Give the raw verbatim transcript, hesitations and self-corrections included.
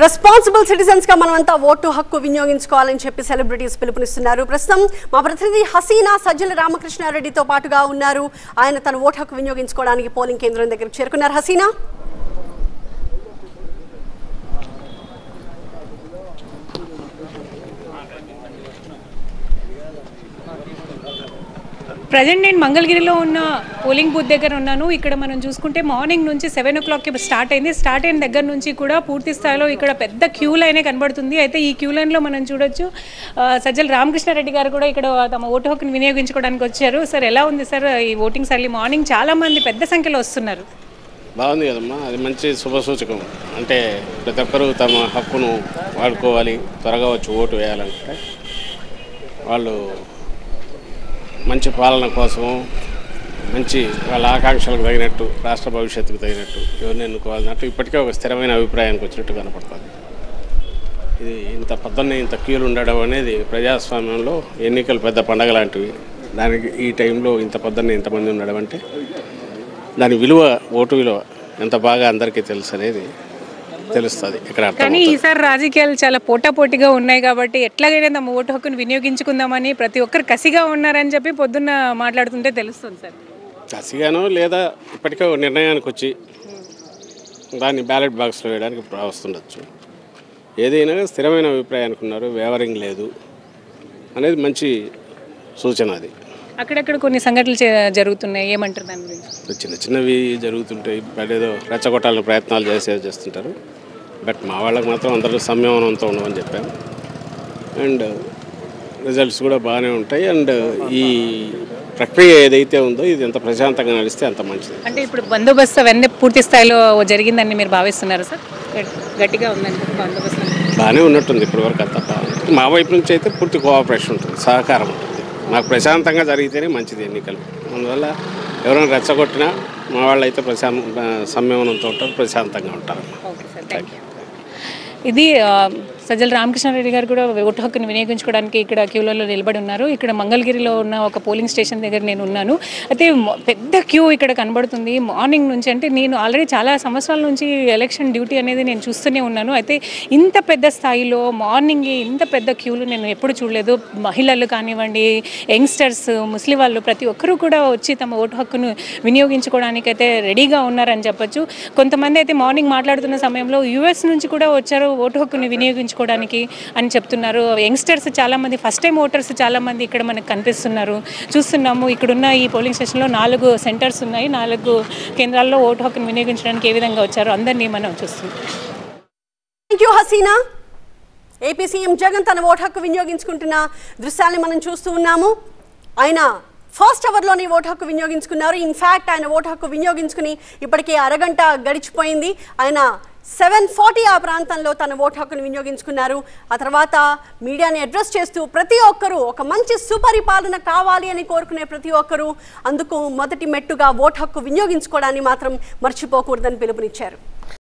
Responsible citizens గా మనమంతా vote హక్కు వినియోగించుకోవాలని చెప్పి సెలబ్రిటీస్ పిలుపునిస్తున్నారు. ప్రస్తుతం మా ప్రతినిధి హసీనా సజ్జల రామకృష్ణారెడ్డితో పాటుగా ఉన్నారు. ఆయన తన ఓటు హక్కు వినియోగించుకోవడానికి పోలింగ్ కేంద్రం దగ్గరకు చేరుకున్నారు. హసీనా, ప్రజెంట్ నేను మంగళగిరిలో ఉన్న పోలింగ్ బూత్ దగ్గర ఉన్నాను. ఇక్కడ మనం చూసుకుంటే మార్నింగ్ నుంచి సెవెన్ ఓ క్లాక్కి స్టార్ట్ అయింది. స్టార్ట్ అయిన దగ్గర నుంచి కూడా పూర్తి స్థాయిలో ఇక్కడ పెద్ద క్యూ లైనే కనబడుతుంది. అయితే ఈ క్యూ లైన్లో మనం చూడొచ్చు సజ్జల రామకృష్ణారెడ్డి గారు కూడా ఇక్కడ తమ ఓటు హక్కును వినియోగించుకోవడానికి వచ్చారు. సార్, ఎలా ఉంది సార్ ఈ ఓటింగ్ సర్లీ? మార్నింగ్ చాలా మంది పెద్ద సంఖ్యలో వస్తున్నారు. బాగుంది కదమ్మా, అది మంచి శుభసూచకం. అంటే ప్రతి ఒక్కరూ తమ హక్కును వాడుకోవాలి, త్వరగా వచ్చి ఓటు వేయాలంటే వాళ్ళు మంచి పాలన కోసం, మంచి వాళ్ళ ఆకాంక్షలకు తగినట్టు, రాష్ట్ర భవిష్యత్తుకు తగినట్టు ఎవరిని ఎన్నుకోవాలన్నట్టు ఇప్పటికే ఒక స్థిరమైన అభిప్రాయానికి వచ్చినట్టు కనపడుతుంది. ఇది ఇంత పొద్దున్నే ఇంత క్యూలు ఉండడం అనేది ప్రజాస్వామ్యంలో ఎన్నికలు పెద్ద పండగ లాంటివి. దానికి ఈ టైంలో ఇంత పొద్దున్నే ఇంతమంది ఉండడం అంటే దాని విలువ, ఓటు విలువ ఎంత బాగా అందరికీ తెలుసు అనేది తెలుస్తుంది ఇక్కడ. కానీ ఈసారి రాజకీయాలు చాలా పోటాపోటీగా ఉన్నాయి కాబట్టి ఎట్లాగైనా తమ ఓటు హక్కును వినియోగించుకుందామని ప్రతి ఒక్కరు కసిగా ఉన్నారని చెప్పి పొద్దున్న మాట్లాడుతుంటే తెలుస్తుంది సార్. కసిగానో లేదా ఇప్పటికే నిర్ణయానికి వచ్చి దాన్ని బ్యాలెట్ బాక్స్లో వేయడానికి వస్తుండొచ్చు. ఏదైనా స్థిరమైన అభిప్రాయానికి ఉన్నారు, వేవరింగ్ లేదు అనేది మంచి సూచన. అది అక్కడక్కడ కొన్ని సంఘటనలు జరుగుతున్నాయి, ఏమంటారు దాని గురించి? చిన్న చిన్నవి జరుగుతుంటాయి, ఏదో రెచ్చగొట్టాలని ప్రయత్నాలు చేసే చేస్తుంటారు. బట్ మా వాళ్ళకి మాత్రం అందరూ సంయమనంతో ఉండమని చెప్పాము. అండ్ రిజల్ట్స్ కూడా బాగానే ఉంటాయి. అండ్ ఈ ప్రక్రియ ఏదైతే ఉందో ఇది ఎంత ప్రశాంతంగా నడిస్తే అంత మంచిది. అంటే ఇప్పుడు బందోబస్తు అవన్నీ పూర్తి స్థాయిలో జరిగిందని మీరు భావిస్తున్నారు సార్? గట్టిగా ఉందండి బందోబస్తు? బాగానే ఉన్నట్టుంది ఇప్పటివరకు. అంత మా వైపు నుంచి అయితే పూర్తి కోఆపరేషన్ ఉంటుంది, సహకారం ఉంటుంది. మాకు ప్రశాంతంగా జరిగితేనే మంచిది ఎన్నికలు. అందువల్ల ఎవరైనా రెచ్చగొట్టినా మా వాళ్ళు అయితే ప్రశా సంయమనంతో ఉంటారు, ప్రశాంతంగా ఉంటారు. Okay sir, thank you. ఇది సజ్జల రామకృష్ణారెడ్డి గారు కూడా ఓటు హక్కును వినియోగించుకోవడానికి ఇక్కడ క్యూలలో నిలబడి ఉన్నారు. ఇక్కడ మంగళగిరిలో ఉన్న ఒక పోలింగ్ స్టేషన్ దగ్గర నేను ఉన్నాను. అయితే పెద్ద క్యూ ఇక్కడ కనబడుతుంది మార్నింగ్ నుంచి. అంటే నేను ఆల్రెడీ చాలా సంవత్సరాల నుంచి ఎలక్షన్ డ్యూటీ అనేది నేను చూస్తూనే ఉన్నాను. అయితే ఇంత పెద్ద స్థాయిలో మార్నింగ్ ఇంత పెద్ద క్యూలు నేను ఎప్పుడు చూడలేదు. మహిళలు కానివ్వండి, యంగ్స్టర్స్, ముస్లిం వాళ్ళు ప్రతి ఒక్కరూ కూడా వచ్చి తమ ఓటు హక్కును వినియోగించుకోవడానికి అయితే రెడీగా ఉన్నారని చెప్పొచ్చు. కొంతమంది అయితే మార్నింగ్ మాట్లాడుతున్న సమయంలో యూఎస్ నుంచి కూడా వచ్చారు ఓటు హక్కును వినియోగించుకోవడానికి అని చెప్తున్నారు. యంగ్స్టర్స్ చాలామంది, ఫస్ట్ టైం ఓటర్స్ చాలామంది ఇక్కడ మనకు కనిపిస్తున్నారు, చూస్తున్నాము. ఇక్కడున్న ఈ పోలింగ్ స్టేషన్లో నాలుగు సెంటర్స్ ఉన్నాయి. నాలుగు కేంద్రాల్లో ఓటు హక్కును వినియోగించడానికి ఏ విధంగా వచ్చారో అందరినీ మనం చూస్తున్నాం. Thank you Haseena. AP CM Jagan తన ఓటు హక్కు వినియోగించుకుంటున్న దృశ్యాన్ని మనం చూస్తూ ఉన్నాము. ఆయన ఫస్ట్ అవర్లోనే ఓటు హక్కు వినియోగించుకున్నారు. ఇన్ఫ్యాక్ట్ ఆయన ఓటు హక్కు వినియోగించుకుని ఇప్పటికే అరగంట గడిచిపోయింది. ఆయన సెవెన్ ఫార్టీ ఆ ప్రాంతంలో తన ఓటు హక్కును వినియోగించుకున్నారు. ఆ తర్వాత మీడియాని అడ్రస్ చేస్తూ ప్రతి ఒక్కరూ ఒక మంచి సుపరిపాలన కావాలి అని కోరుకునే ప్రతి ఒక్కరూ అందుకు మొదటి మెట్టుగా ఓటు హక్కు వినియోగించుకోవడాన్ని మాత్రం మర్చిపోకూడదని పిలుపునిచ్చారు.